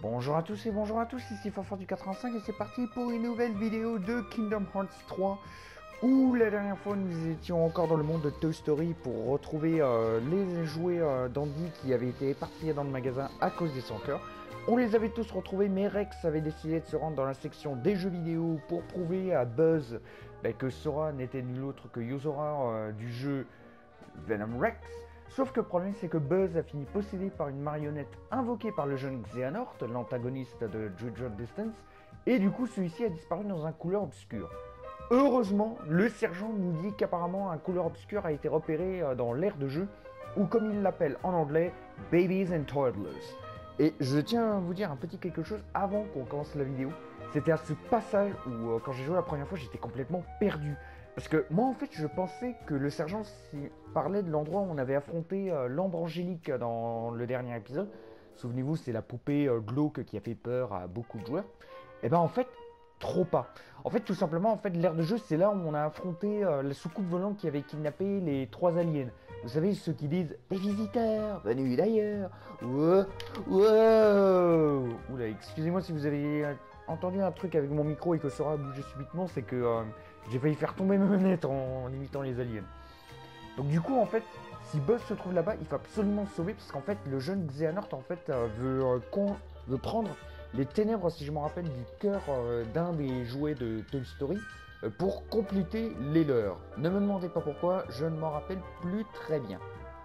Bonjour à tous et bonjour à tous, ici Fafard du 85 et c'est parti pour une nouvelle vidéo de Kingdom Hearts 3 où la dernière fois nous étions encore dans le monde de Toy Story pour retrouver les jouets d'Andy qui avaient été éparpillés dans le magasin à cause des 100 cœurs. On les avait tous retrouvés mais Rex avait décidé de se rendre dans la section des jeux vidéo pour prouver à Buzz que Sora n'était nul autre que Yozora du jeu Venom Rex. Sauf que le problème c'est que Buzz a fini possédé par une marionnette invoquée par le jeune Xehanort, l'antagoniste de Judgment Distance, et du coup celui-ci a disparu dans un couloir obscur. Heureusement, le sergent nous dit qu'apparemment un couloir obscur a été repéré dans l'aire de jeu, ou comme il l'appelle en anglais, Babies and Toddlers. Et je tiens à vous dire un petit quelque chose avant qu'on commence la vidéo. C'était à ce passage où quand j'ai joué la première fois j'étais complètement perdu. Parce que moi en fait je pensais que le sergent parlait de l'endroit où on avait affronté l'Ambre Angélique dans le dernier épisode. Souvenez-vous, c'est la poupée glauque qui a fait peur à beaucoup de joueurs. Et ben en fait, trop pas. En fait tout simplement, en fait l'aire de jeu c'est là où on a affronté la soucoupe volante qui avait kidnappé les 3 aliens. Vous savez, ceux qui disent « Des visiteurs venus d'ailleurs !» Wow, wow. Oula, excusez-moi si vous avez entendu un truc avec mon micro et que Sora a bougé subitement, c'est que j'ai failli faire tomber ma manette en imitant les aliens. Donc du coup, en fait, si Buzz se trouve là-bas, il faut absolument se sauver parce qu'en fait, le jeune Xehanort en fait veut prendre les ténèbres, si je me rappelle, du cœur d'un des jouets de Toy Story pour compléter les leurs. Ne me demandez pas pourquoi, je ne m'en rappelle plus très bien.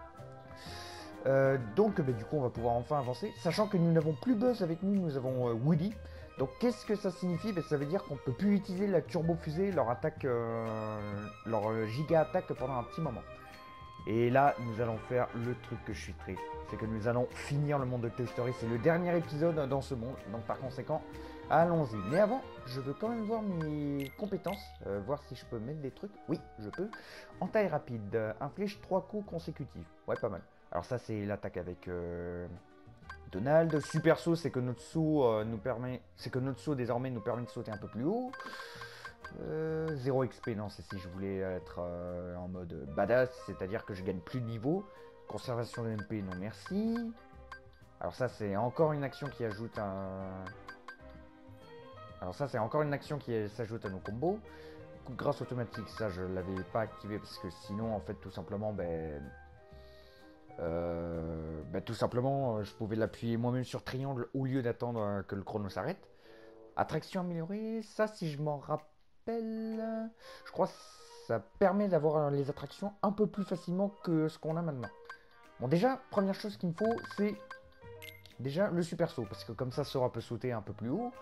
Donc du coup on va pouvoir enfin avancer, sachant que nous n'avons plus Buzz avec nous, nous avons Woody. Donc qu'est-ce que ça signifie? Ça veut dire qu'on peut plus utiliser la turbo fusée, leur attaque, leur giga attaque pendant un petit moment. Et là nous allons faire le truc que je suis triste, c'est que nous allons finir le monde de Toy Story, c'est le dernier épisode dans ce monde, donc par conséquent allons-y. Mais avant je veux quand même voir mes compétences, voir si je peux mettre des trucs. Oui je peux. En taille rapide, inflige 3 coups consécutifs, ouais pas mal. Alors ça c'est l'attaque avec Donald. Super saut, c'est que notre saut désormais nous permet de sauter un peu plus haut. 0 XP, non, c'est si je voulais être en mode badass, c'est-à-dire que je gagne plus de niveau. Conservation de MP, non merci. Alors ça c'est encore une action qui ajoute un... Alors ça c'est encore une action qui s'ajoute à nos combos. Coup de grâce automatique, ça je l'avais pas activé parce que sinon en fait tout simplement tout simplement je pouvais l'appuyer moi-même sur triangle au lieu d'attendre que le chrono s'arrête. Attraction améliorée, ça si je m'en rappelle, je crois que ça permet d'avoir les attractions un peu plus facilement que ce qu'on a maintenant. Bon déjà, première chose qu'il me faut c'est déjà le super saut, parce que comme ça Sora peut sauter un peu plus haut.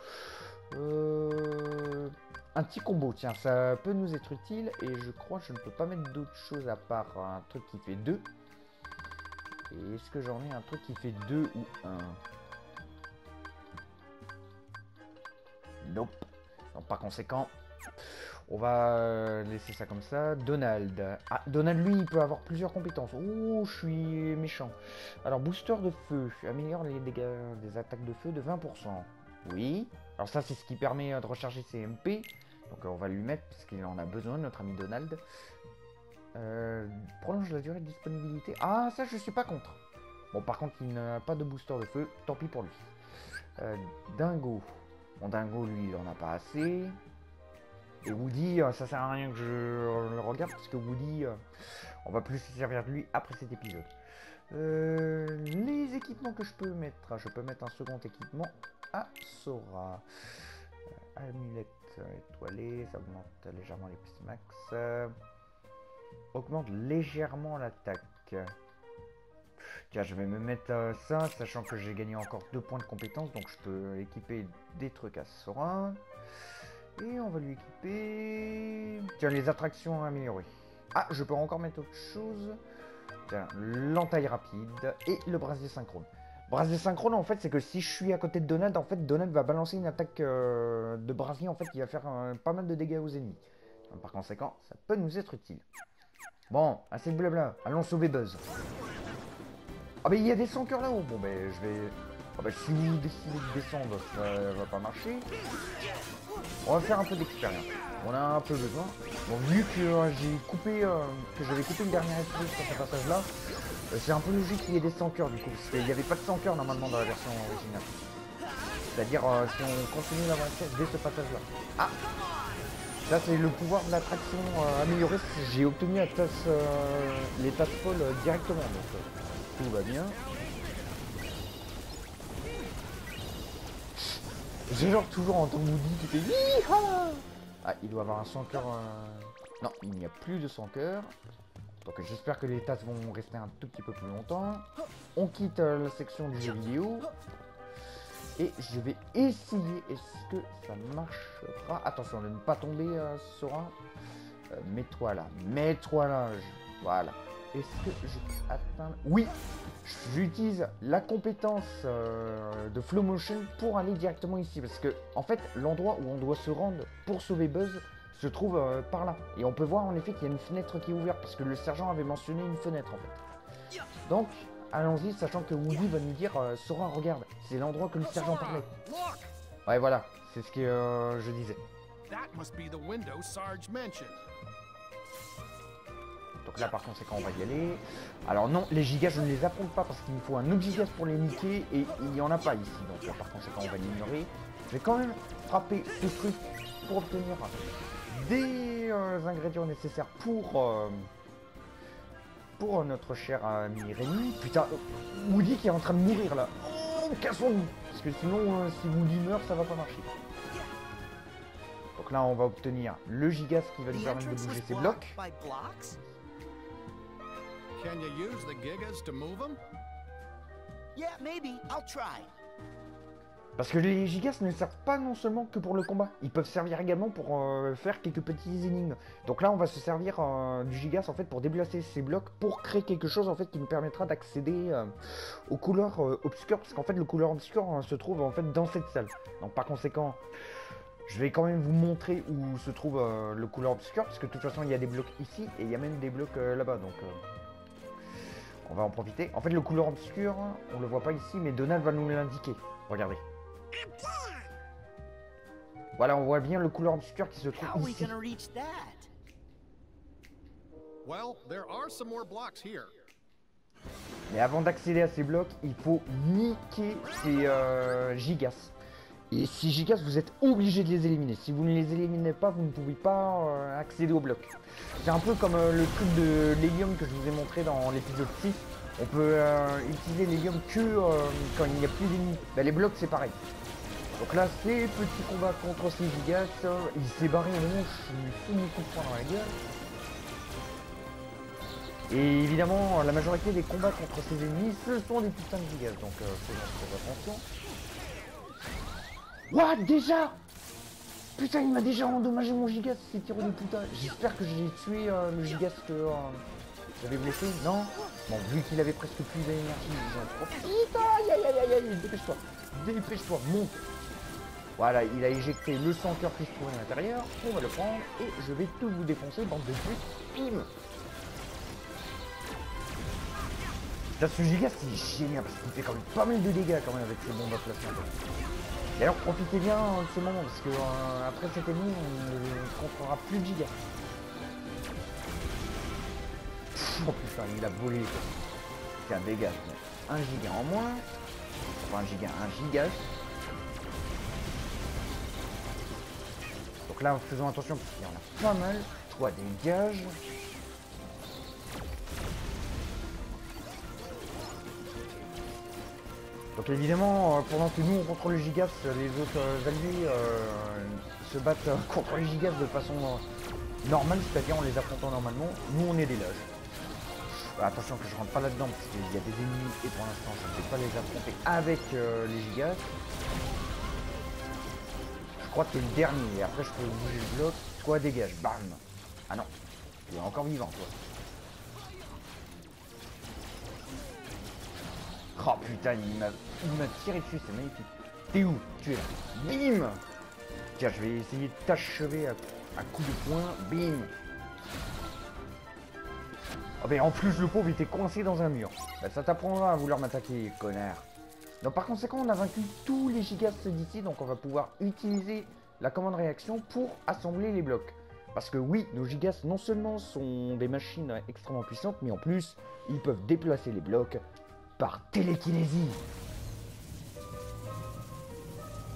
Un petit combo, tiens, ça peut nous être utile et je crois que je ne peux pas mettre d'autre chose à part un truc qui fait 2. Et est-ce que j'en ai un truc qui fait 2 ou 1? Nope. Donc par conséquent, on va laisser ça comme ça. Donald. Ah, Donald, lui, il peut avoir plusieurs compétences. Oh, je suis méchant. Alors, booster de feu. Améliore les dégâts des attaques de feu de 20%. Oui. Alors ça, c'est ce qui permet de recharger ses MP. Donc on va lui mettre, parce qu'il en a besoin, notre ami Donald. Prolonge la durée de disponibilité. Ah, ça, je suis pas contre. Bon, par contre, il n'a pas de booster de feu. Tant pis pour lui. Dingo. Bon, Dingo, lui, il en a pas assez. Et Woody, ça sert à rien que je le regarde, parce que Woody, on va plus se servir de lui après cet épisode. Les équipements que je peux mettre. Je peux mettre un second équipement à Sora. Amulette étoilée, ça augmente légèrement les petits max. Augmente légèrement l'attaque. Tiens, je vais me mettre ça, sachant que j'ai gagné encore 2 points de compétence, donc je peux équiper des trucs à Sora. Et on va lui équiper... Tiens, les attractions améliorées. Ah, je peux encore mettre autre chose. Tiens, l'entaille rapide et le brasier synchrone. Brasier synchrone, en fait, c'est que si je suis à côté de Donald, en fait, Donald va balancer une attaque de brasier, en fait, qui va faire pas mal de dégâts aux ennemis. Donc, par conséquent, ça peut nous être utile. Bon, assez de blabla, allons sauver Buzz. Ah, mais il y a des 100 cœurs là-haut. Bon, ben, je vais... Ah, ben, si vous décidez de descendre, ça va pas marcher. On va faire un peu d'expérience. On a un peu besoin. Bon, vu que j'ai coupé, que j'avais coupé le dernier épisode sur ce passage-là, c'est un peu logique qu'il y ait des 100 cœurs du coup, parce qu'il n'y avait pas de 100 cœurs normalement dans la version originale. C'est-à-dire si on continue l'aventure dès ce passage-là. Ah, ça c'est le pouvoir de l'attraction amélioré. J'ai obtenu les tasses folles directement, donc tout va bien. J'ai genre toujours entendu Woody qui fait Yeeha. Ah, il doit avoir un 100 cœurs. Non, il n'y a plus de 100 cœurs. Donc j'espère que les tasses vont rester un tout petit peu plus longtemps. On quitte la section du jeu vidéo. Et je vais essayer. Est-ce que ça marchera? Attention de ne pas tomber, Sora. Mets-toi là. Mets-toi là. Voilà. Est-ce que je peux atteindre? Oui. J'utilise la compétence de Flow Motion pour aller directement ici. Parce que, en fait, l'endroit où on doit se rendre pour sauver Buzz se trouve par là. Et on peut voir en effet qu'il y a une fenêtre qui est ouverte. Parce que le sergent avait mentionné une fenêtre en fait. Donc, allons-y, sachant que Woody va nous dire Sora, regarde, c'est l'endroit que le sergent parlait. Ouais, voilà, c'est ce que je disais. Donc là, par conséquent, on va y aller. Alors non, les gigas, je ne les affronte pas parce qu'il me faut un autre gigas pour les niquer et il n'y en a pas ici. Donc par conséquent, on va l'ignorer. Je vais quand même frapper ce truc pour obtenir des ingrédients nécessaires pour notre cher ami Rémi. Putain, Woody qui est en train de mourir là. Oh, cassons-nous. Parce que sinon, si Woody meurt, ça va pas marcher. Donc là, on va obtenir le gigas qui va nous permettre de bouger ces blocs. Can you use the gigas to move them? Yeah, maybe. I'll try. Parce que les gigas ne servent pas non seulement que pour le combat, ils peuvent servir également pour faire quelques petits énigmes. Donc là on va se servir du gigas en fait pour déplacer ces blocs pour créer quelque chose en fait qui nous permettra d'accéder aux couleurs obscures. Parce qu'en fait le couleur obscur se trouve en fait dans cette salle. Donc par conséquent, je vais quand même vous montrer où se trouve le couleur obscur. Parce que de toute façon il y a des blocs ici et il y a même des blocs là-bas. Donc on va en profiter. En fait le couleur obscur, on le voit pas ici mais Donald va nous l'indiquer. Regardez. Voilà, on voit bien le couleur obscur qui se trouve ici. Mais avant d'accéder à ces blocs, il faut niquer ces gigas. Et ces gigas, vous êtes obligé de les éliminer. Si vous ne les éliminez pas, vous ne pouvez pas accéder aux blocs. C'est un peu comme le truc de l'hélium que je vous ai montré dans l'épisode 6. On peut utiliser l'hélium que quand il n'y a plus d'ennemis. Ben, les blocs, c'est pareil. Donc là, ces petits combats contre ces gigas, il s'est barré un moment, je lui fous mon coup de poing dans la gueule. Et évidemment, la majorité des combats contre ces ennemis, ce sont des putains de gigas, donc faisons attention. What, déjà? Putain, il m'a déjà endommagé mon gigas, ces tirs de putain. J'espère que j'ai tué le gigas que j'avais blessé, non? Bon, vu qu'il avait presque plus d'énergie, j'en profite. Aïe, aïe, aïe, aïe, dépêche-toi. Dépêche-toi, monte. Voilà, il a éjecté le 100 cœurs qui se trouvait à l'intérieur. On va le prendre et je vais tout vous défoncer, bande de putes. Bim. Là, ce giga, c'est génial parce qu'il fait quand même pas mal de dégâts quand même avec ses bombes à plasma. D'ailleurs, profitez bien de ce moment parce que après cette ennemi, on ne comprendra plus de giga. Oh putain, il a volé. C'est un dégât. Un giga en moins. Enfin, un gigas. Donc là, faisons attention parce qu'il y en a pas mal. 3 dégages. Donc évidemment, pendant que nous on contrôle les gigas, les autres alliés se battent contre les gigas de façon normale, c'est-à-dire en les affrontant normalement. Nous on est des lâches. Attention que je rentre pas là-dedans parce qu'il y a des ennemis et pour l'instant je ne vais pas les affronter avec les gigas. Je crois que c'est le dernier et après je peux bouger le bloc. Toi dégage, bam. Ah non, tu es encore vivant toi. Oh putain, il m'a tiré dessus, c'est magnifique. T'es où? Tu es là. Bim. Tiens, je vais essayer de t'achever à coups de poing. Bim. Oh mais en plus, le pauvre était coincé dans un mur. Bah, ça t'apprendra à vouloir m'attaquer, connard. Donc par conséquent, on a vaincu tous les gigas d'ici, donc on va pouvoir utiliser la commande réaction pour assembler les blocs. Parce que oui, nos gigas non seulement sont des machines extrêmement puissantes, mais en plus, ils peuvent déplacer les blocs par télékinésie.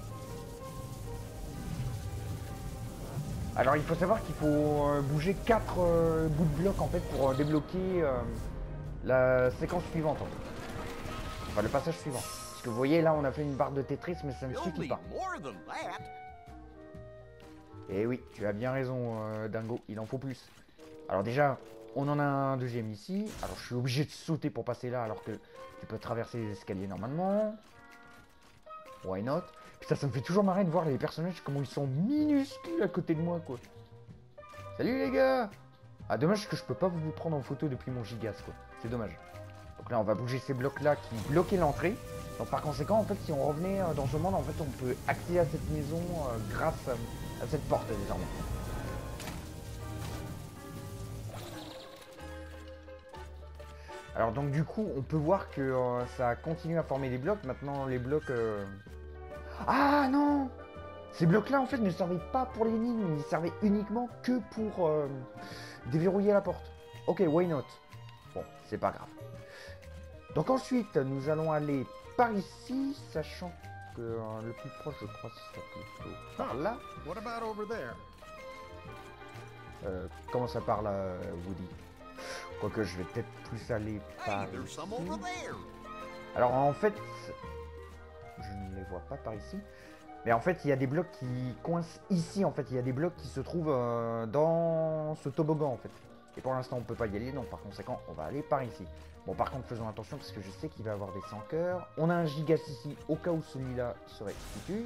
Alors il faut savoir qu'il faut bouger 4 bouts de bloc en fait pour débloquer la séquence suivante en fait. Enfin le passage suivant. Parce que vous voyez là on a fait une barre de Tetris mais ça ne You'll suffit need pas. more than that. Et oui, tu as bien raison Dingo, il en faut plus. Alors déjà, on en a un deuxième ici. Alors je suis obligé de sauter pour passer là alors que tu peux traverser les escaliers normalement. Why not? Putain, ça me fait toujours marrer de voir les personnages comment ils sont minuscules à côté de moi quoi. Salut les gars! Ah dommage que je peux pas vous prendre en photo depuis mon gigas quoi. C'est dommage. Donc là on va bouger ces blocs là qui bloquaient l'entrée. Donc par conséquent en fait si on revenait dans ce monde en fait on peut accéder à cette maison grâce à cette porte désormais. Alors donc du coup on peut voir que ça continue à former des blocs. Maintenant les blocs... Ah non! Ces blocs là en fait ne servaient pas pour l'énigme, ils servaient uniquement que pour déverrouiller la porte. Ok, why not? Bon, c'est pas grave. Donc ensuite nous allons aller par ici, sachant que le plus proche je crois c'est plutôt par là. What about over there? Comment ça par là Woody? Quoique je vais peut-être plus aller par Hey, there's ici. some over there. Alors en fait, je ne les vois pas par ici. Mais en fait, il y a des blocs qui coincent ici. En fait, il y a des blocs qui se trouvent dans ce toboggan en fait. Et pour l'instant, on ne peut pas y aller. Donc par conséquent, on va aller par ici. Bon, par contre, faisons attention parce que je sais qu'il va y avoir des 100 cœurs. On a un gigas ici au cas où celui-là serait foutu.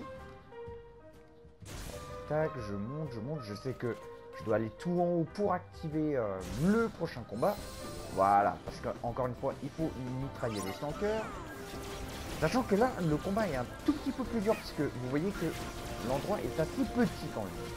Tac, je monte. Je sais que je dois aller tout en haut pour activer le prochain combat. Voilà, parce que encore une fois, il faut mitrailler les 100 cœurs. Sachant que là, le combat est un tout petit peu plus dur, parce que vous voyez que l'endroit est assez petit quand même.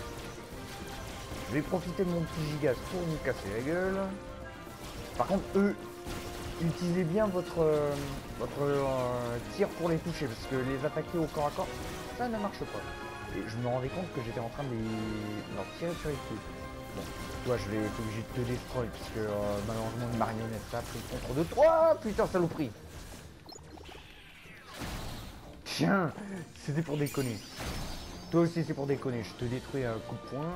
Je vais profiter de mon petit gigas pour nous casser la gueule. Par contre, eux, utilisez bien votre tir pour les toucher, parce que les attaquer au corps à corps, ça ne marche pas. Et je me rendais compte que j'étais en train de leur tirer sur les pieds. Bon, toi je vais être obligé de te destroy puisque malheureusement une marionnette ça a pris le contre de toi. Putain saloperie. Tiens, c'était pour déconner. Toi aussi c'est pour déconner, je te détruis un coup de poing.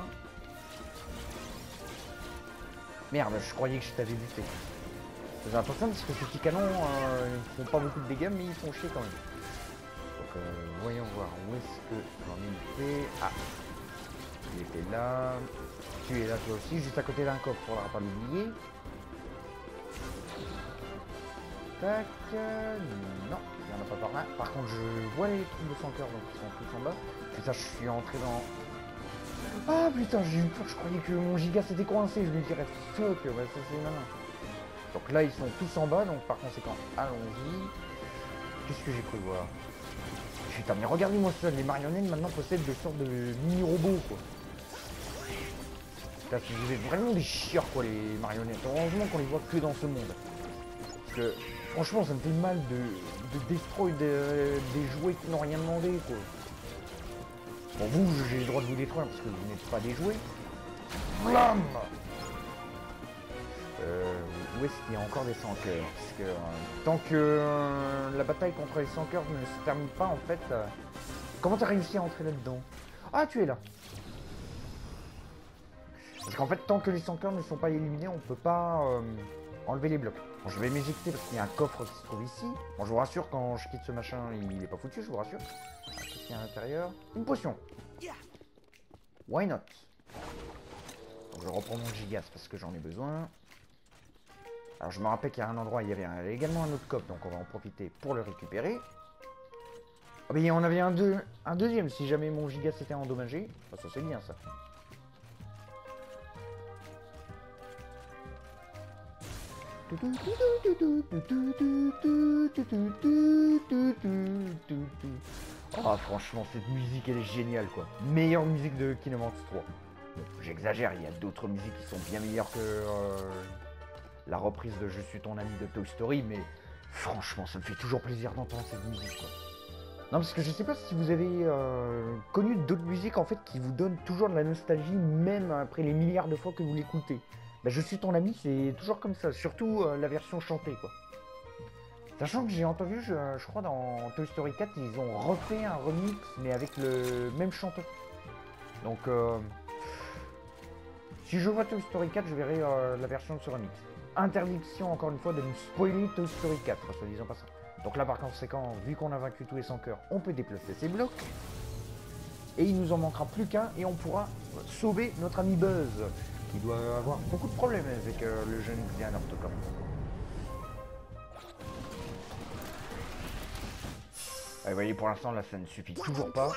Merde, je croyais que je t'avais buté. Fais attention parce que ces petits canons ils font pas beaucoup de dégâts mais ils font chier quand même. Donc voyons voir où est-ce que j'en ai été. Ah, il était là. Tu es là toi aussi, juste à côté d'un coffre, faudra pas l'oublier. Tac, non, il n'y en a pas par là. Par contre, je vois les trucs de 100 cœurs, donc ils sont tous en bas. Putain, je suis entré dans... Ah putain, j'ai eu peur, je croyais que mon giga s'était coincé. Je me dirais, fuck, bah, ça c'est malin. Donc là, ils sont tous en bas, donc par conséquent, allons-y. Qu'est-ce que j'ai cru voir? Putain, mais regardez-moi ça, les marionnettes maintenant possèdent des sortes de mini-robots, quoi. Putain, vous êtes vraiment des chieurs, quoi, les marionnettes. Heureusement qu'on les voit que dans ce monde. Parce que, franchement, ça me fait mal de destroy des jouets qui n'ont rien demandé, quoi. Bon, vous, j'ai le droit de vous détruire parce que vous n'êtes pas des jouets. Blam! Où est-ce qu'il y a encore des 100 cœurs? Parce que tant que la bataille contre les 100 cœurs ne se termine pas, en fait... comment t'as réussi à entrer là-dedans? Ah, tu es là! Parce qu'en fait, tant que les 100 cœurs ne sont pas éliminés, on peut pas enlever les blocs. Bon, je vais m'éjecter parce qu'il y a un coffre qui se trouve ici. Bon, je vous rassure, quand je quitte ce machin, il est pas foutu, je vous rassure. Qu'est-ce qu'il y a à l'intérieur? Une potion. Why not? Donc, je reprends mon gigas parce que j'en ai besoin. Alors, je me rappelle qu'il y a un endroit, il y avait également un autre coffre, donc on va en profiter pour le récupérer. Ah, mais on avait un deuxième si jamais mon gigas s'était endommagé. Enfin, ça, c'est bien, ça. Ah franchement cette musique elle est géniale quoi. Meilleure musique de Kingdom Hearts 3. Bon, j'exagère, il y a d'autres musiques qui sont bien meilleures que la reprise de Je suis ton ami de Toy Story, mais franchement ça me fait toujours plaisir d'entendre cette musique quoi. Non parce que je sais pas si vous avez connu d'autres musiques en fait qui vous donnent toujours de la nostalgie même après les milliards de fois que vous l'écoutez. Bah, Je suis ton ami, c'est toujours comme ça, surtout la version chantée quoi. Sachant que j'ai entendu, je crois dans Toy Story 4, ils ont refait un remix mais avec le même chanteur. Donc Si je vois Toy Story 4, je verrai la version sur Remix. Interdiction encore une fois de nous spoiler Toy Story 4, soit disant pas ça. Donc là par conséquent, vu qu'on a vaincu tous les 100 cœurs, on peut déplacer ces blocs. Et il nous en manquera plus qu'un et on pourra sauver notre ami Buzz, qui doit avoir beaucoup de problèmes avec le jeune Xehanort comme. Vous voyez, pour l'instant là ça ne suffit toujours pas.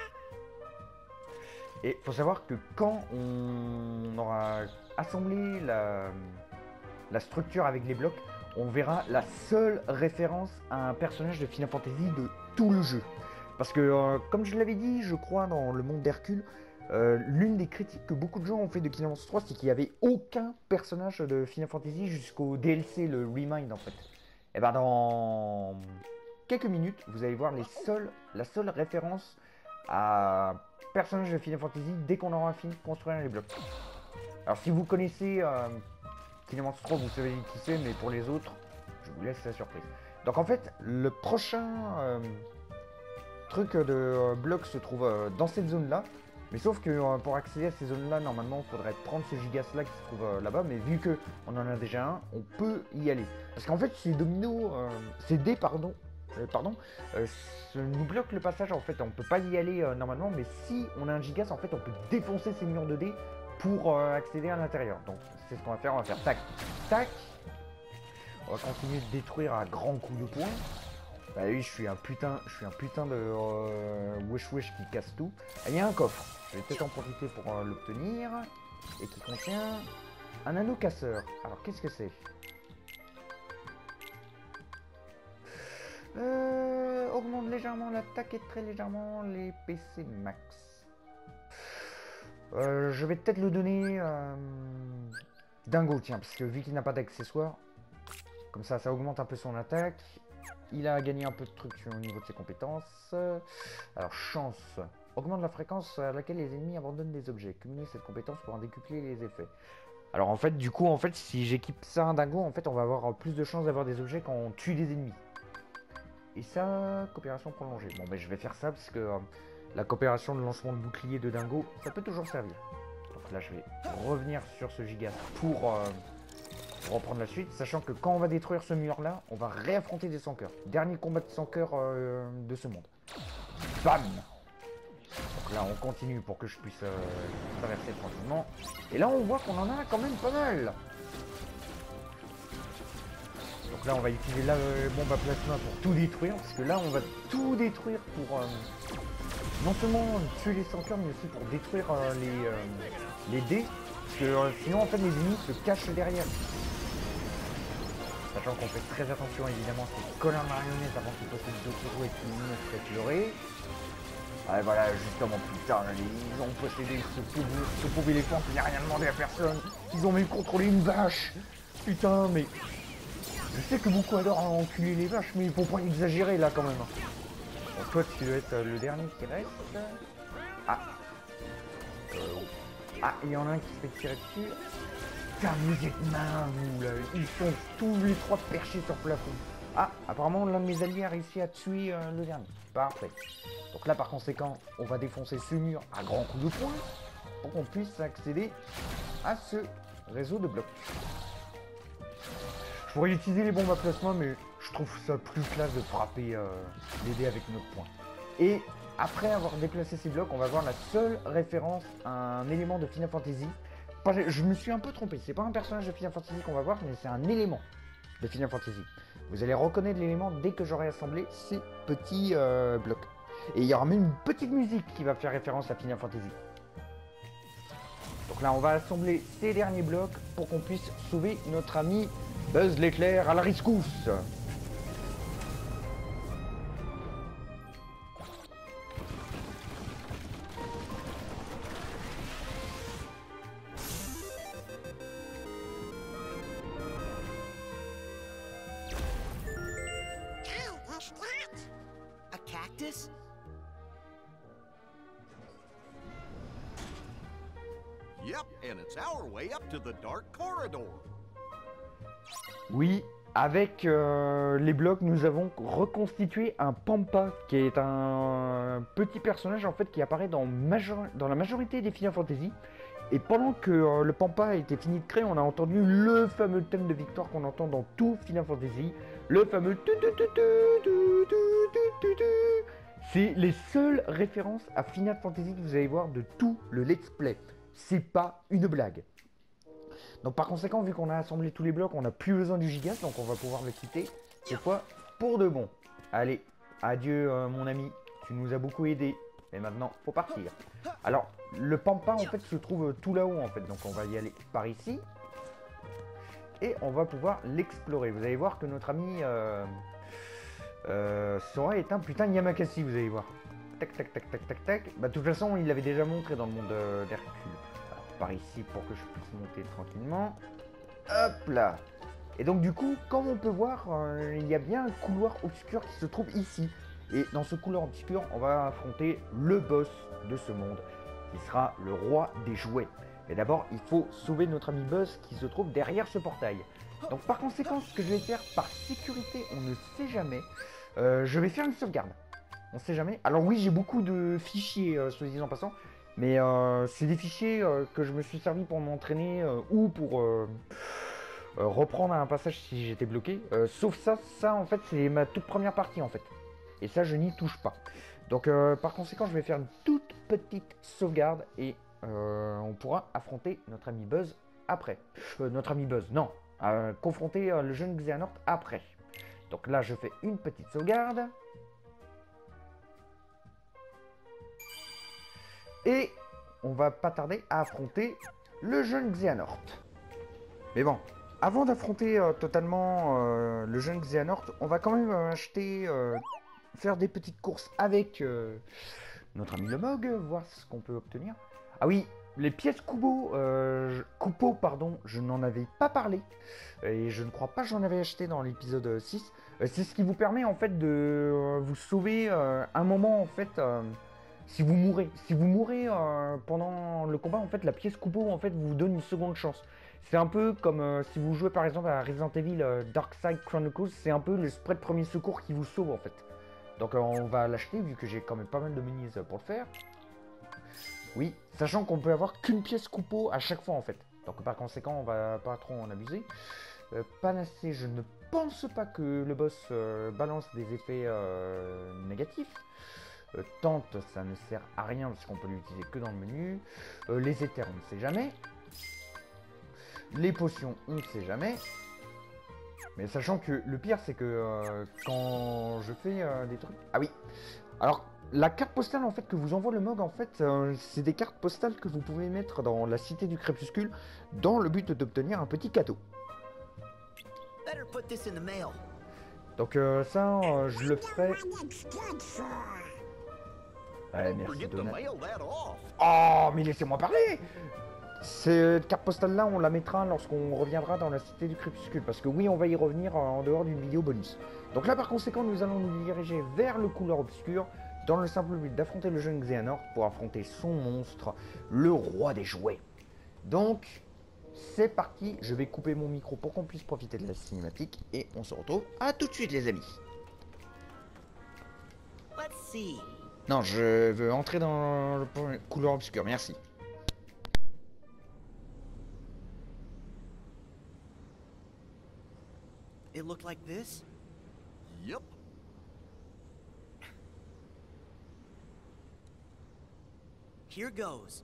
Et faut savoir que quand on aura assemblé la structure avec les blocs, on verra la seule référence à un personnage de Final Fantasy de tout le jeu. Parce que, comme je l'avais dit, je crois, dans le monde d'Hercule, l'une des critiques que beaucoup de gens ont fait de Kingdom Hearts 3, c'est qu'il n'y avait aucun personnage de Final Fantasy jusqu'au DLC, le Remind en fait. Et ben dans quelques minutes, vous allez voir la seule référence à personnage de Final Fantasy dès qu'on aura fini de construire les blocs. Alors si vous connaissez Kingdom Hearts 3, vous savez qui c'est, mais pour les autres, je vous laisse la surprise. Donc en fait, le prochain truc de bloc se trouve dans cette zone-là. Mais sauf que pour accéder à ces zones-là, normalement, il faudrait prendre ce gigas-là qui se trouve là-bas. Mais vu qu'on en a déjà un, on peut y aller. Parce qu'en fait, ces dominos, ces dés, nous bloquent le passage. En fait, on peut pas y aller normalement. Mais si on a un gigas, en fait, on peut défoncer ces murs de dés pour accéder à l'intérieur. Donc, c'est ce qu'on va faire. On va faire tac, tac. On va continuer de détruire à grands coups de poing. Bah oui, je suis un putain de wesh wesh qui casse tout. Il y a un coffre. Je vais peut-être en profiter pour l'obtenir. Et qui contient un anneau casseur. Alors, qu'est-ce que c'est? Augmente légèrement l'attaque et très légèrement les PC max. Je vais peut-être le donner Dingo, tiens, parce que vu qu'il n'a pas d'accessoire, comme ça augmente un peu son attaque. Il a gagné un peu de trucs au niveau de ses compétences. Alors, chance. Augmente la fréquence à laquelle les ennemis abandonnent des objets. Cumuler cette compétence pour en décupler les effets. Alors, en fait, du coup, si j'équipe ça un dingo, en fait, on va avoir plus de chances d'avoir des objets quand on tue des ennemis. Et ça, coopération prolongée. Bon, ben, je vais faire ça parce que la coopération de lancement de bouclier de dingo, ça peut toujours servir. Donc là, je vais revenir sur ce gigas pour reprendre la suite, sachant que quand on va détruire ce mur là, on va réaffronter des 100 cœurs. Dernier combat de 100 cœurs de ce monde. Bam! Donc là on continue pour que je puisse traverser tranquillement. Et là on voit qu'on en a quand même pas mal. Donc là on va utiliser la bombe à plasma pour tout détruire, parce que là on va tout détruire pour non seulement tuer les 100 cœurs, mais aussi pour détruire les dés. Parce que sinon en fait les ennemis se cachent derrière. Sachant qu'on fait très attention évidemment à ces connards marionnettes avant qu'ils possèdent d'autres roues et qu'ils nous feraient pleurer. Ah, voilà, justement, putain, ils ont possédé ce pauvre éléphant qui n'a rien demandé à personne. Ils ont même contrôlé une vache. Putain, mais... Je sais que beaucoup adorent enculer les vaches, mais il faut pas exagérer là quand même. Bon, toi, tu dois être le dernier qui reste. Ah. Ah, il y en a un qui se fait tirer dessus. Putain, vous êtes marrants, vous, là. Ils sont tous les trois perchés sur le plafond. Ah, apparemment, l'un de mes alliés a réussi à tuer le dernier. Parfait. Donc là, par conséquent, on va défoncer ce mur à grands coups de poing pour qu'on puisse accéder à ce réseau de blocs. Je pourrais utiliser les bombes à plasma, mais je trouve ça plus classe de frapper les dés avec notre poing. Et après avoir déplacé ces blocs, on va voir la seule référence à un élément de Final Fantasy. Je me suis un peu trompé, c'est pas un personnage de Final Fantasy qu'on va voir, mais c'est un élément de Final Fantasy. Vous allez reconnaître l'élément dès que j'aurai assemblé ces petits blocs. Et il y aura même une petite musique qui va faire référence à Final Fantasy. Donc là, on va assembler ces derniers blocs pour qu'on puisse sauver notre ami Buzz l'éclair à la rescousse. Yep, and it's our way up to the dark corridor. Oui, avec les blocs, nous avons reconstitué un Pampa, qui est un petit personnage en fait qui apparaît dans la majorité des Final Fantasy Et pendant que le Pampa était fini de créer, on a entendu le fameux thème de victoire qu'on entend dans tout Final Fantasy. Le fameux tu tu tu tu tu tu tu tu tu. C'est les seules références à Final Fantasy que vous allez voir de tout le let's play. C'est pas une blague. Donc par conséquent, vu qu'on a assemblé tous les blocs, on n'a plus besoin du Gigas, donc on va pouvoir le quitter cette fois pour de bon. Allez, adieu mon ami, tu nous as beaucoup aidé. Et maintenant, faut partir. Alors, le Pampa en fait se trouve tout là-haut en fait, donc on va y aller par ici. Et on va pouvoir l'explorer. Vous allez voir que notre ami Sora est un putain de Yamakasi, vous allez voir. Tac, tac, tac, tac, tac, tac. Bah, de toute façon, il l'avait déjà montré dans le monde d'Hercule. Alors, par ici pour que je puisse monter tranquillement. Hop là. Et donc, du coup, comme on peut voir, il y a bien un couloir obscur qui se trouve ici. Et dans ce couloir obscur, on va affronter le boss de ce monde, qui sera le roi des jouets. Mais d'abord, il faut sauver notre ami Buzz qui se trouve derrière ce portail. Donc par conséquent, ce que je vais faire par sécurité, on ne sait jamais, je vais faire une sauvegarde. On ne sait jamais. Alors oui, j'ai beaucoup de fichiers, soit dit en passant, mais c'est des fichiers que je me suis servi pour m'entraîner ou pour reprendre un passage si j'étais bloqué. Sauf ça en fait, c'est ma toute première partie en fait. Et ça, je n'y touche pas. Donc par conséquent, je vais faire une toute petite sauvegarde et on pourra affronter notre ami Buzz après. Notre ami Buzz, non. Confronter le jeune Xehanort après. Donc là, je fais une petite sauvegarde. Et on va pas tarder à affronter le jeune Xehanort. Mais bon, avant d'affronter totalement le jeune Xehanort, on va quand même acheter... faire des petites courses avec notre ami le Mog, voir ce qu'on peut obtenir. Ah oui, les pièces Coupeau, pardon, je n'en avais pas parlé. Et je ne crois pas que j'en avais acheté dans l'épisode 6. C'est ce qui vous permet en fait de vous sauver un moment en fait si vous mourrez. Si vous mourrez pendant le combat, en fait la pièce Coupeau en fait vous donne une seconde chance. C'est un peu comme si vous jouez par exemple à Resident Evil Dark Side Chronicles, c'est un peu le spray de premier secours qui vous sauve en fait. Donc on va l'acheter vu que j'ai quand même pas mal de minis pour le faire. Oui, sachant qu'on peut avoir qu'une pièce Coupeau à chaque fois en fait. Donc par conséquent on va pas trop en abuser. Panacée, je ne pense pas que le boss balance des effets négatifs. Tente, ça ne sert à rien parce qu'on peut l'utiliser que dans le menu. Les éthers, on ne sait jamais. Les potions, on ne sait jamais. Mais sachant que le pire, c'est que quand je fais des trucs... Ah oui. Alors, la carte postale, en fait, que vous envoie le Mog, en fait, c'est des cartes postales que vous pouvez mettre dans la Cité du Crépuscule dans le but d'obtenir un petit cadeau. Donc ça, je le ferai... Ouais, merci, Donat. Oh, mais laissez-moi parler! Cette carte postale là on la mettra lorsqu'on reviendra dans la Cité du Crépuscule, parce que oui on va y revenir en dehors d'une vidéo bonus. Donc là par conséquent nous allons nous diriger vers le couloir obscur dans le simple but d'affronter le jeune Xehanort pour affronter son monstre, le roi des jouets. Donc c'est parti, je vais couper mon micro pour qu'on puisse profiter de la cinématique et on se retrouve à tout de suite les amis. Non, je veux entrer dans le couloir obscur, merci. It looked like this? Yep. Here goes.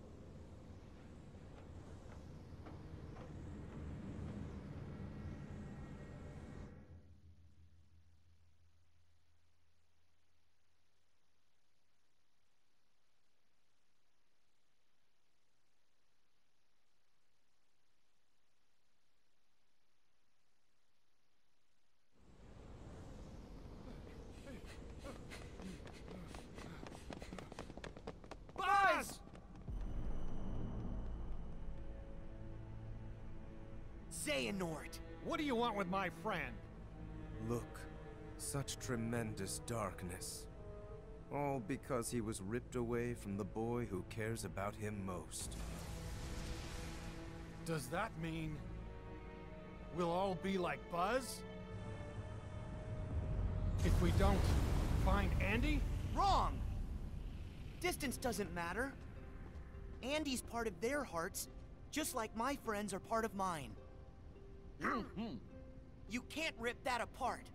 Xehanort! What do you want with my friend? Look, such tremendous darkness. All because he was ripped away from the boy who cares about him most. Does that mean we'll all be like Buzz? If we don't find Andy? Wrong! Distance doesn't matter. Andy's part of their hearts, just like my friends are part of mine. You can't rip that apart.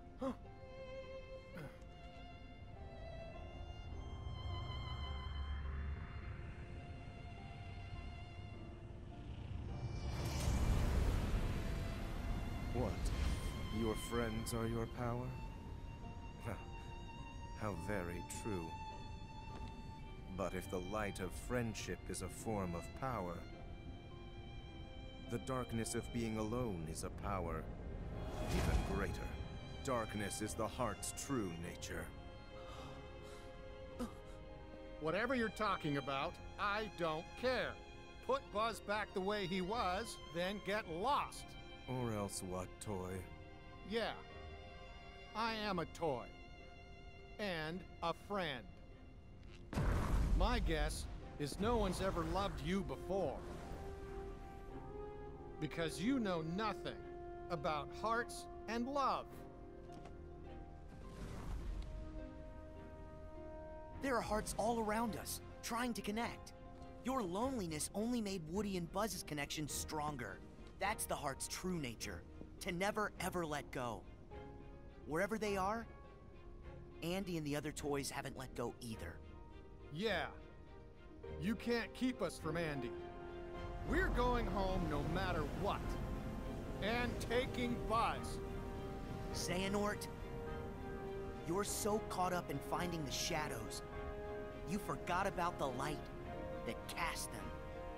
What? Your friends are your power? How very true. But if the light of friendship is a form of power, the darkness of being alone is a power even greater. Darkness is the heart's true nature. Whatever you're talking about, I don't care. Put Buzz back the way he was, then get lost. Or else what, Toy? Yeah, I am a toy. And a friend. My guess is no one's ever loved you before. Because you know nothing about hearts and love. There are hearts all around us, trying to connect. Your loneliness only made Woody and Buzz's connection stronger. That's the heart's true nature, to never ever let go. Wherever they are, Andy and the other toys haven't let go either. Yeah, you can't keep us from Andy. We're going home no matter what. And taking Buzz. Xehanort, you're so caught up in finding the shadows, you forgot about the light that cast them.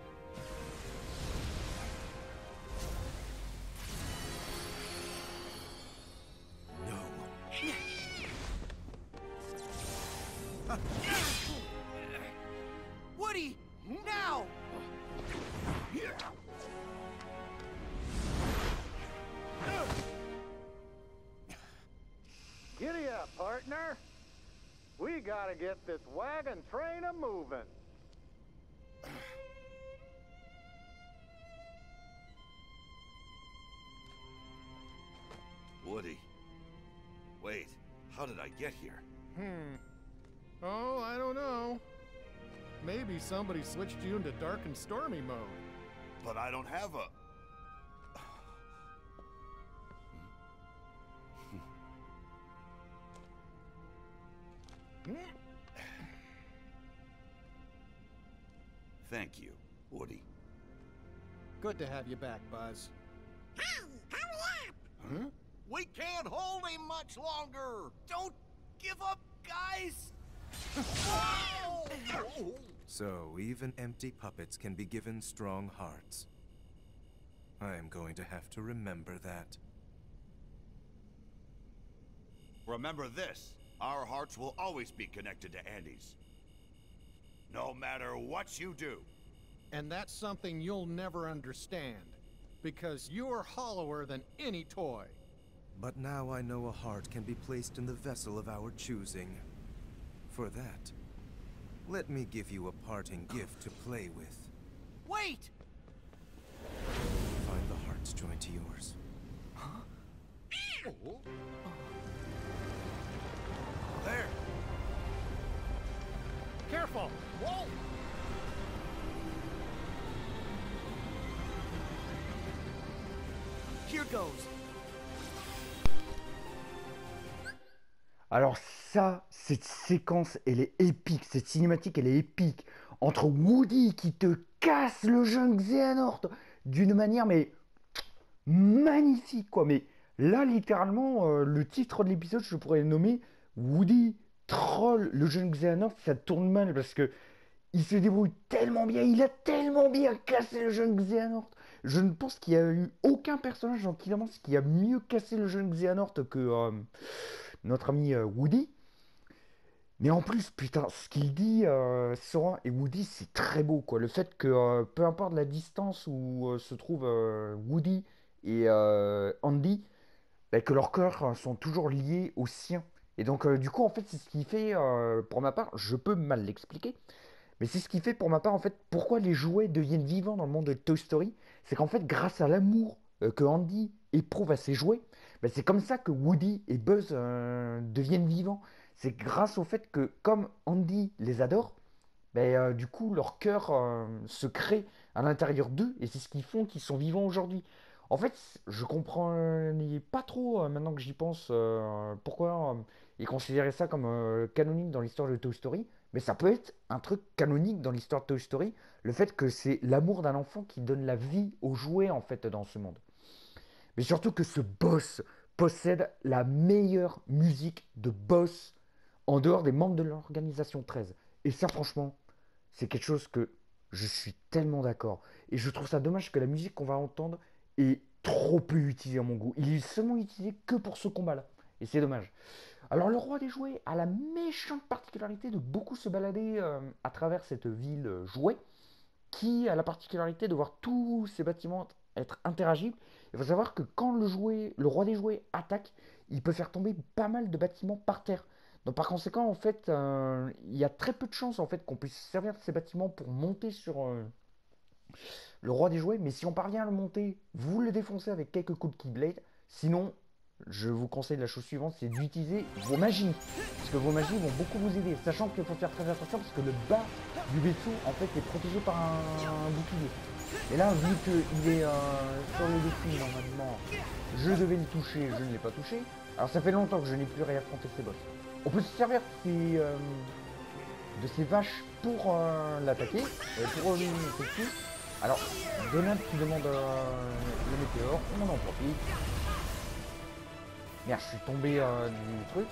Woody, now! Giddy up, partner. We gotta get this wagon train a-moving. Woody. Wait, how did I get here? Oh, I don't know. Maybe somebody switched you into dark and stormy mode. But I don't have a... Thank you, Woody. Good to have you back, Buzz. We can't hold him much longer! Don't give up, guys! So, even empty puppets can be given strong hearts. I am going to have to remember that. Remember this, our hearts will always be connected to Andy's. No matter what you do. And that's something you'll never understand. Because you're hollower than any toy. But now I know a heart can be placed in the vessel of our choosing. For that, let me give you a parting gift to play with. Wait! Find the heart's joined to yours. There! Careful! Whoa! Here goes. Alors ça, cette séquence, elle est épique. Cette cinématique, elle est épique. Entre Woody qui te casse le jeune Xehanort d'une manière, mais magnifique, quoi. Mais là, littéralement, le titre de l'épisode, je pourrais le nommer Woody troll le jeune Xehanort. Ça tourne mal parce que il se débrouille tellement bien. Il a tellement bien cassé le jeune Xehanort. Je ne pense qu'il y a eu aucun personnage dans Kingdom Hearts qui a mieux cassé le jeune Xehanort que notre ami Woody. Mais en plus, putain, ce qu'il dit, Sora et Woody, c'est très beau, quoi. Le fait que, peu importe la distance où se trouvent Woody et Andy, bah, que leurs cœurs sont toujours liés aux siens. Et donc, du coup, en fait, c'est ce qui fait, pour ma part, je peux mal l'expliquer, mais c'est ce qui fait, pour ma part, en fait, pourquoi les jouets deviennent vivants dans le monde de Toy Story. C'est qu'en fait, grâce à l'amour que Andy éprouve à ses jouets, bah, c'est comme ça que Woody et Buzz deviennent vivants. C'est grâce au fait que, comme Andy les adore, du coup, leur cœur se crée à l'intérieur d'eux, et c'est ce qu'ils font qu'ils sont vivants aujourd'hui. En fait, je comprenais pas trop, maintenant que j'y pense, pourquoi ils considéraient ça comme canonique dans l'histoire de Toy Story, mais ça peut être un truc canonique dans l'histoire de Toy Story, le fait que c'est l'amour d'un enfant qui donne la vie aux jouets, en fait, dans ce monde. Mais surtout que ce boss possède la meilleure musique de boss en dehors des membres de l'organisation 13. Et ça, franchement, c'est quelque chose que je suis tellement d'accord. Et je trouve ça dommage que la musique qu'on va entendre est trop peu utilisée à mon goût. Il est seulement utilisé que pour ce combat-là. Et c'est dommage. Alors le roi des jouets a la méchante particularité de beaucoup se balader à travers cette ville jouet, qui a la particularité de voir tous ces bâtiments être interagibles. Il faut savoir que quand le roi des jouets attaque, il peut faire tomber pas mal de bâtiments par terre. Donc par conséquent, en fait, il y a très peu de chances en fait qu'on puisse servir de ces bâtiments pour monter sur le roi des jouets. Mais si on parvient à le monter, vous le défoncez avec quelques coups de Keyblade. Sinon, je vous conseille la chose suivante, c'est d'utiliser vos magies. Parce que vos magies vont beaucoup vous aider. Sachant qu'il faut faire très attention parce que le bas du vaisseau, en fait, est protégé par un bouclier. Et là, vu qu'il est sur le défi, normalement, je devais le toucher, je ne l'ai pas touché. Alors ça fait longtemps que je n'ai plus réaffronté ces boss. On peut se servir de ces vaches pour l'attaquer, pour lui mettre dessus. Alors, Donald qui demande le météore, on en profite. Merde, je suis tombé du truc.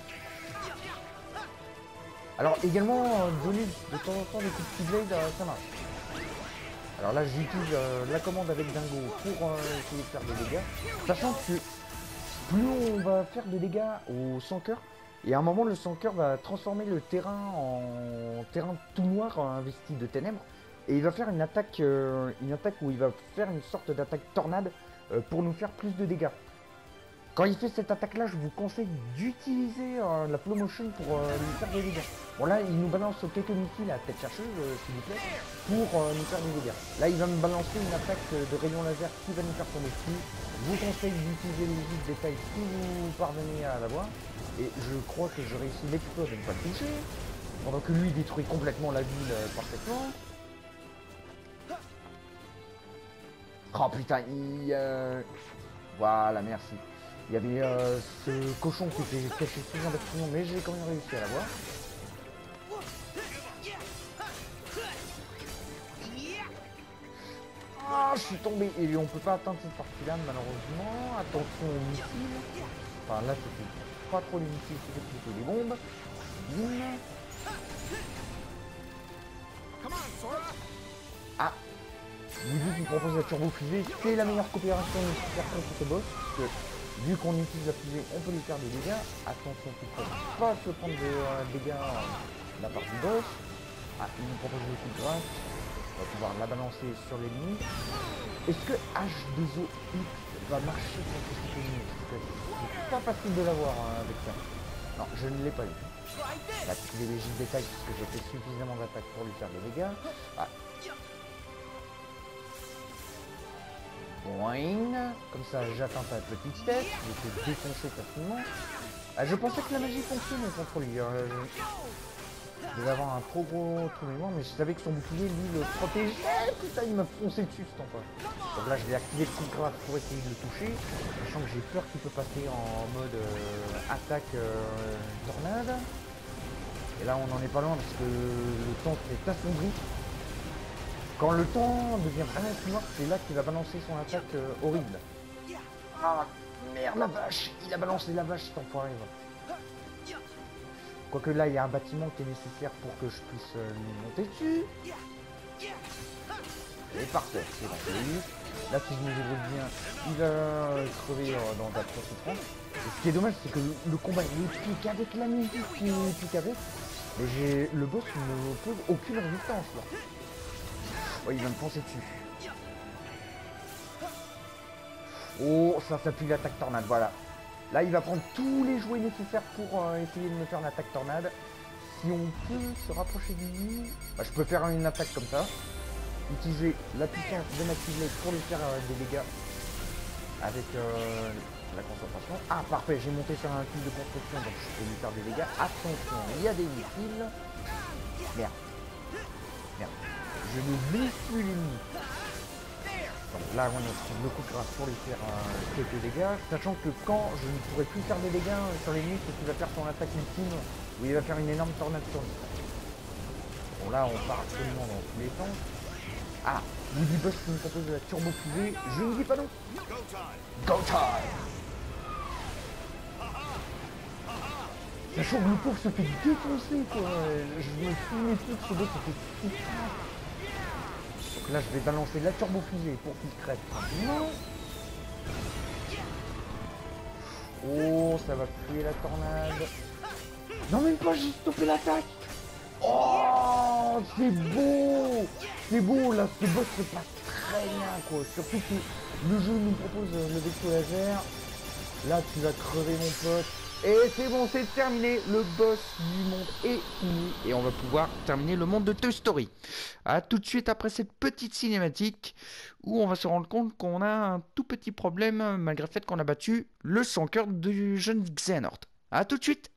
Alors également, donner de temps en temps des coups de Keyblade, ça marche. Alors là, j'utilise la commande avec Dingo pour essayer de faire des dégâts. Sachant que plus on va faire de dégâts au sans cœur, et à un moment, le sans cœur va transformer le terrain en terrain tout noir investi de ténèbres. Et il va faire une attaque où il va faire une sorte d'attaque tornade pour nous faire plus de dégâts. Quand il fait cette attaque là, je vous conseille d'utiliser la flow motion pour lui faire des dégâts. Bon là, il nous balance quelques missiles à tête chercheuse, s'il vous plaît, pour nous faire des dégâts. Là, il va me balancer une attaque de rayon laser qui va nous faire tomber dessus. Je vous conseille d'utiliser les vides détails si vous parvenez à l'avoir. Et je crois que je réussis l'exploit de ne pas le toucher, pendant que lui détruit complètement la ville parfaitement. Oh putain, voilà, merci. Il y avait ce cochon qui était caché sous un bâtiment, mais j'ai quand même réussi à l'avoir. Ah, je suis tombé et on peut pas atteindre cette partie-là malheureusement. Attention aux missiles. Enfin là c'était pas trop les missiles, c'était plutôt les bombes. Bim. Ah, Libby qui propose la turbo fusée, c'est la meilleure coopération nécessaire contre ce boss, parce que vu qu'on utilise la fusée, on peut lui faire des dégâts. Attention toutefois, pas se prendre des dégâts de la part du boss. Ah, il nous propose le coup de grâce. On va pouvoir la balancer sur l'ennemi. Est-ce que H2OX va marcher contre cet ennemi? C'est pas facile de l'avoir avec ça. Non, je ne l'ai pas eu. Là, il est léger détail parce que j'ai fait suffisamment d'attaques pour lui faire des dégâts. Ah. Boing. Comme ça, j'atteins ta petite tête. Je peux défoncer facilement. Ah, je pensais que la magie fonctionnait contre lui. Je devais avoir un trop gros trou de mémoire, mais je savais que son bouclier, lui, le protégeait. Putain, il m'a foncé dessus, cet enfant. Donc là, je vais activer le coup de grâce pour essayer de le toucher. Sachant que j'ai peur qu'il peut passer en mode attaque tornade. Et là, on n'en est pas loin parce que le temps est assombri. Quand le temps devient vraiment plus noir, c'est là qu'il va balancer son attaque horrible. Ah, merde, la vache. Il a balancé la vache, cet enfoiré. Quoique là, il y a un bâtiment qui est nécessaire pour que je puisse lui monter dessus. Et parfait, c'est bon, c'est lui. Là, si je me débrouille bien, il va crever dans la souffrance. Et ce qui est dommage, c'est que le combat est épique avec la musique qui est épique avec. Mais le boss ne me pose aucune résistance là. Oh, il va me foncer dessus. Oh, ça pue l'attaque tornade, voilà. Là, il va prendre tous les jouets nécessaires pour essayer de me faire l'attaque tornade. Si on peut se rapprocher de lui, bah, je peux faire une attaque comme ça. Utiliser la puissance de ma Keyblade pour lui faire des dégâts avec la concentration. Ah, parfait, j'ai monté sur un type de construction, donc je peux lui faire des dégâts. Attention, il y a des missiles. Merde. Merde. Je ne vise plus l'ennemi. Donc là, on est en train de me couper grâce pour lui faire quelques dégâts. Sachant que quand je ne pourrai plus faire des dégâts sur l'ennemi, c'est qu'il va faire son attaque ultime où il va faire une énorme tornade sur lui. Bon là, on part absolument dans tous les sens. Ah, Woody Boss qui nous propose de la turbo fusée. Je ne dis pas non. Go time. Sachant que le pauvre se fait défoncer quoi. Je me souviens plus que ce boss était si fort. Donc là je vais balancer la turbo fusée pour qu'il crève rapidement. Oh ça va tuer la tornade. Non même pas, j'ai stoppé l'attaque. Oh c'est beau. C'est beau là, ce boss se passe très bien quoi. Surtout que le jeu nous propose le vaisseau laser. Là tu vas crever mon pote. Et c'est bon, c'est terminé, le boss du monde est fini et on va pouvoir terminer le monde de Toy Story. A tout de suite après cette petite cinématique où on va se rendre compte qu'on a un tout petit problème malgré le fait qu'on a battu le sans-cœur du jeune Xehanort. A tout de suite.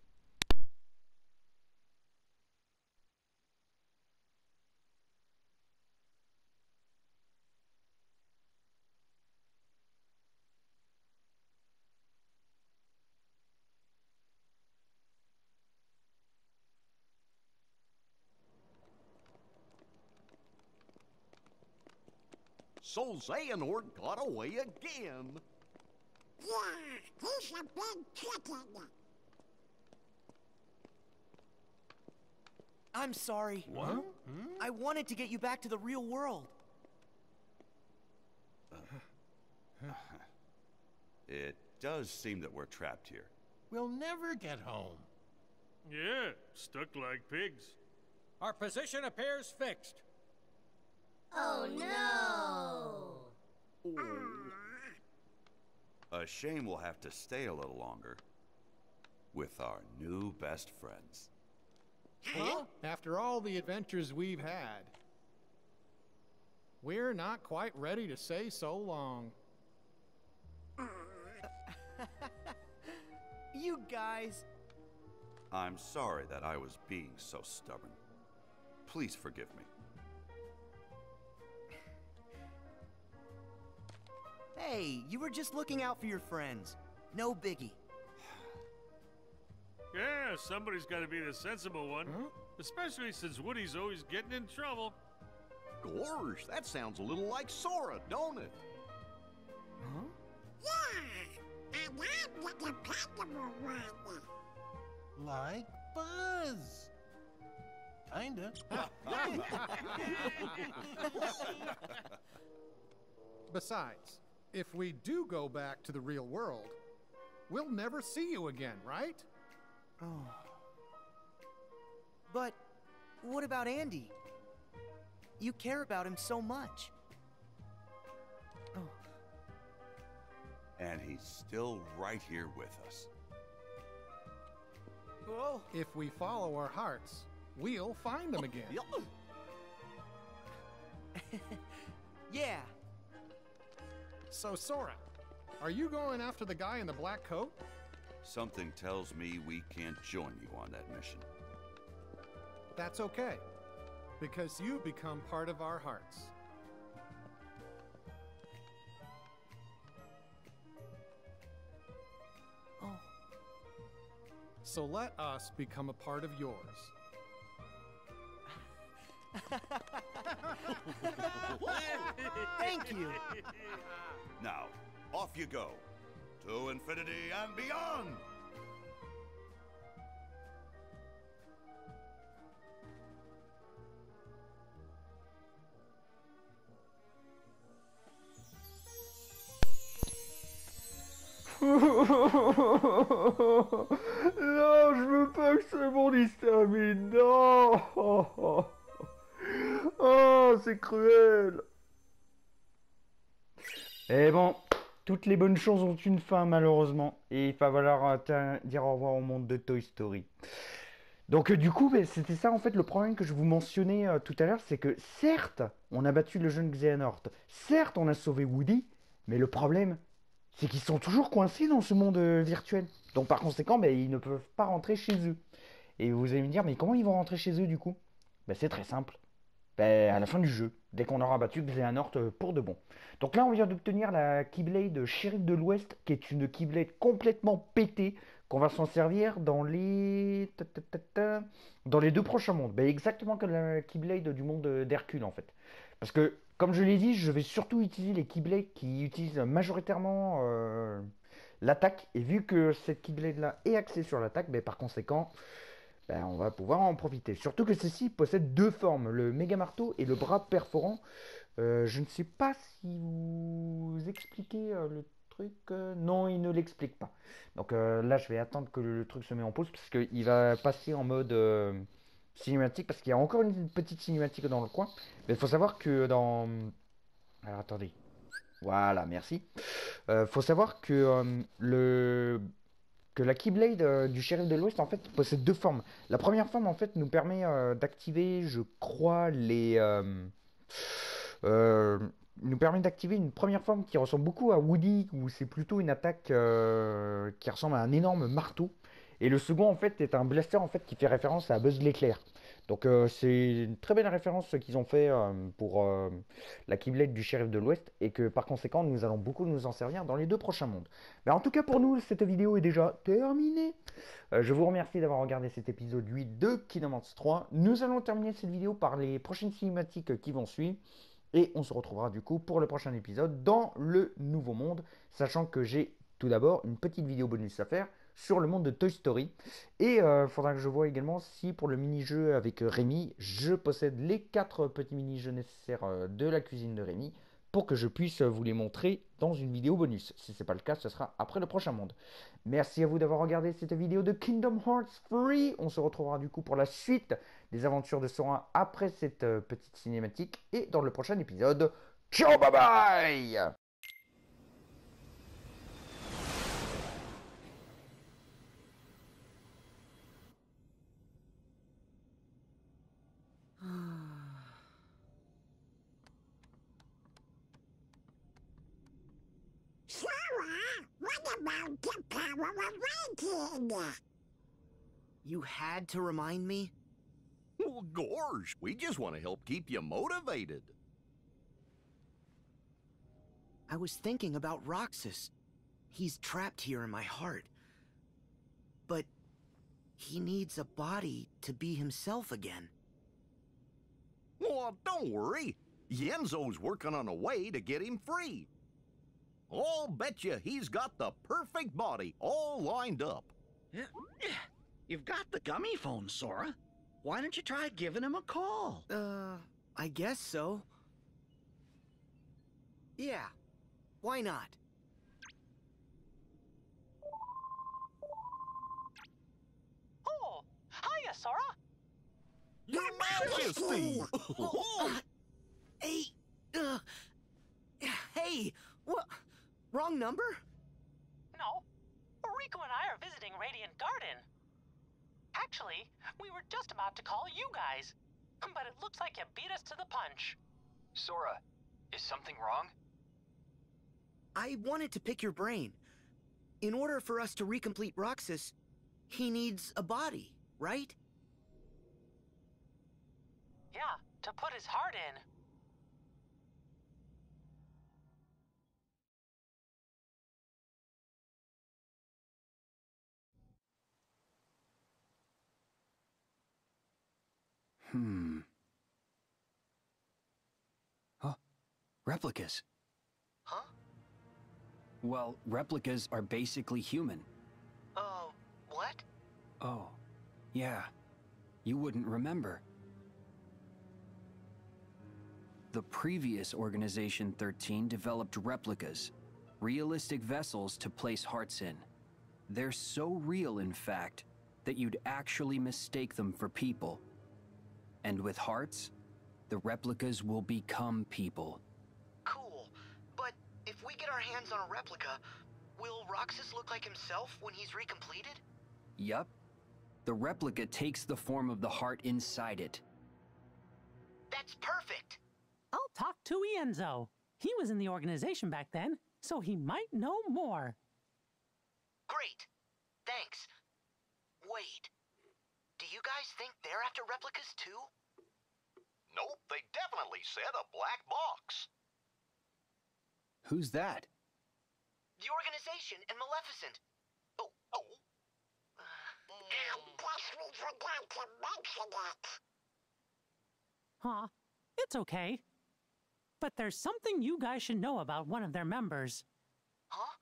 So Xehanort got away again. Yeah, he's a big chicken. I'm sorry. What? I wanted to get you back to the real world. It does seem that we're trapped here. We'll never get home. Yeah, stuck like pigs. Our position appears fixed. Oh no! A shame we'll have to stay a little longer with our new best friends. Huh? After all the adventures we've had, we're not quite ready to say so long. You guys. I'm sorry that I was being so stubborn. Please forgive me. Hey, you were just looking out for your friends. No biggie. Yeah, somebody's got to be the sensible one. Huh? Especially since Woody's always getting in trouble. Gosh, that sounds a little like Sora, don't it? Huh? Yeah, and I'm the dependable one. Like Buzz. Kinda. Besides, if we do go back to the real world, we'll never see you again, right? Oh. But what about Andy? You care about him so much. Oh. And he's still right here with us. Whoa. If we follow our hearts, we'll find them again. Yeah. So, Sora, are you going after the guy in the black coat? Something tells me we can't join you on that mission. That's okay, because you become part of our hearts. Oh. So let us become a part of yours. Thank you. Now, off you go. To infinity and beyond! Non, je veux pas que ce monde il se termine. Non. Oh, c'est cruel. Et bon, toutes les bonnes choses ont une fin malheureusement. Et il va falloir dire au revoir au monde de Toy Story. Donc du coup, c'était ça en fait le problème que je vous mentionnais tout à l'heure. C'est que certes, on a battu le jeune Xehanort. Certes, on a sauvé Woody. Mais le problème, c'est qu'ils sont toujours coincés dans ce monde virtuel. Donc par conséquent, ils ne peuvent pas rentrer chez eux. Et vous allez me dire, mais comment ils vont rentrer chez eux du coup? C'est très simple. à la fin du jeu, dès qu'on aura battu Xehanort pour de bon. Donc là, on vient d'obtenir la Keyblade Shérif de l'Ouest, qui est une Keyblade complètement pétée, qu'on va s'en servir dans les... dans les 2 prochains mondes. Exactement comme la Keyblade du monde d'Hercule, en fait. Parce que, comme je l'ai dit, je vais surtout utiliser les Keyblades qui utilisent majoritairement l'attaque. Et vu que cette Keyblade-là est axée sur l'attaque, par conséquent, on va pouvoir en profiter. Surtout que ceci possède 2 formes, le méga marteau et le bras perforant. Je ne sais pas si vous expliquez le truc. Non, il ne l'explique pas. Donc là, je vais attendre que le truc se met en pause parce qu'il va passer en mode cinématique parce qu'il y a encore une petite cinématique dans le coin. Mais il faut savoir que dans... Alors attendez. Voilà, merci. Faut savoir que la Keyblade du Shérif de l'Ouest en fait possède 2 formes. La première forme en fait nous permet d'activer, je crois, euh, nous permet d'activer une première forme qui ressemble beaucoup à Woody, où c'est plutôt une attaque qui ressemble à un énorme marteau. Et le second en fait est un blaster en fait qui fait référence à Buzz l'éclair. Donc c'est une très belle référence ce qu'ils ont fait pour la Keyblade du Shérif de l'Ouest et que par conséquent nous allons beaucoup nous en servir dans les 2 prochains mondes. Mais en tout cas pour nous cette vidéo est déjà terminée. Je vous remercie d'avoir regardé cet épisode 8 de Kingdom Hearts 3. Nous allons terminer cette vidéo par les prochaines cinématiques qui vont suivre. Et on se retrouvera du coup pour le prochain épisode dans le nouveau monde. Sachant que j'ai tout d'abord une petite vidéo bonus à faire sur le monde de Toy Story. Et il faudra que je vois également si pour le mini-jeu avec Rémi, je possède les 4 petits mini-jeux nécessaires de la cuisine de Rémi pour que je puisse vous les montrer dans une vidéo bonus. Si ce n'est pas le cas, ce sera après le prochain monde. Merci à vous d'avoir regardé cette vidéo de Kingdom Hearts 3. On se retrouvera du coup pour la suite des aventures de Sora après cette petite cinématique et dans le prochain épisode. Ciao, bye bye! Sora, what about the power of waiting? You had to remind me? Well, gorge, we just want to help keep you motivated. I was thinking about Roxas. He's trapped here in my heart. But he needs a body to be himself again. Well, don't worry. Yenzo's working on a way to get him free. I'll bet you he's got the perfect body all lined up. You've got the gummy phone, Sora. Why don't you try giving him a call? I guess so. Yeah, why not? Oh, hiya, Sora. Your Majesty! Hey, what? Wrong number? No, Rico and I are visiting Radiant Garden. Actually, we were just about to call you guys, but it looks like you beat us to the punch. Sora, is something wrong? I wanted to pick your brain. In order for us to recomplete Roxas, he needs a body, right? Yeah, to put his heart in. Huh? Replicas. Huh? Well, replicas are basically human. What? Oh, yeah. You wouldn't remember. The previous Organization 13 developed replicas, realistic vessels to place hearts in. They're so real, in fact, that you'd actually mistake them for people. And with hearts, the replicas will become people. Cool. But if we get our hands on a replica, will Roxas look like himself when he's recompleted? Yup. The replica takes the form of the heart inside it. That's perfect! I'll talk to Ienzo. He was in the organization back then, so he might know more. Great. Thanks. Wait. Do you guys think they're after replicas too? Nope, they definitely said a black box. Who's that? The organization and Maleficent. I guess we forgot to mention it. Huh. It's okay. But there's something you guys should know about one of their members. Huh?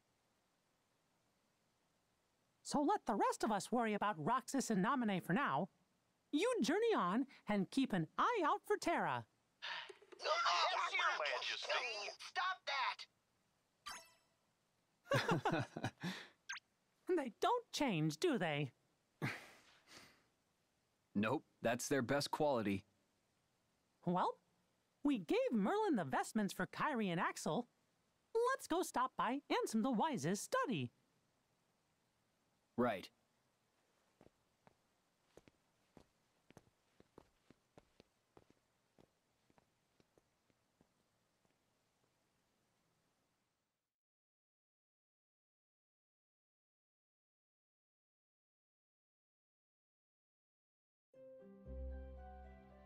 So let the rest of us worry about Roxas and Naminé for now. You journey on and keep an eye out for Terra. Yes, Your Majesty. Stop that! They don't change, do they? Nope, that's their best quality. Well, we gave Merlin the vestments for Kairi and Axel. Let's go stop by Ansem the Wise's study. Right.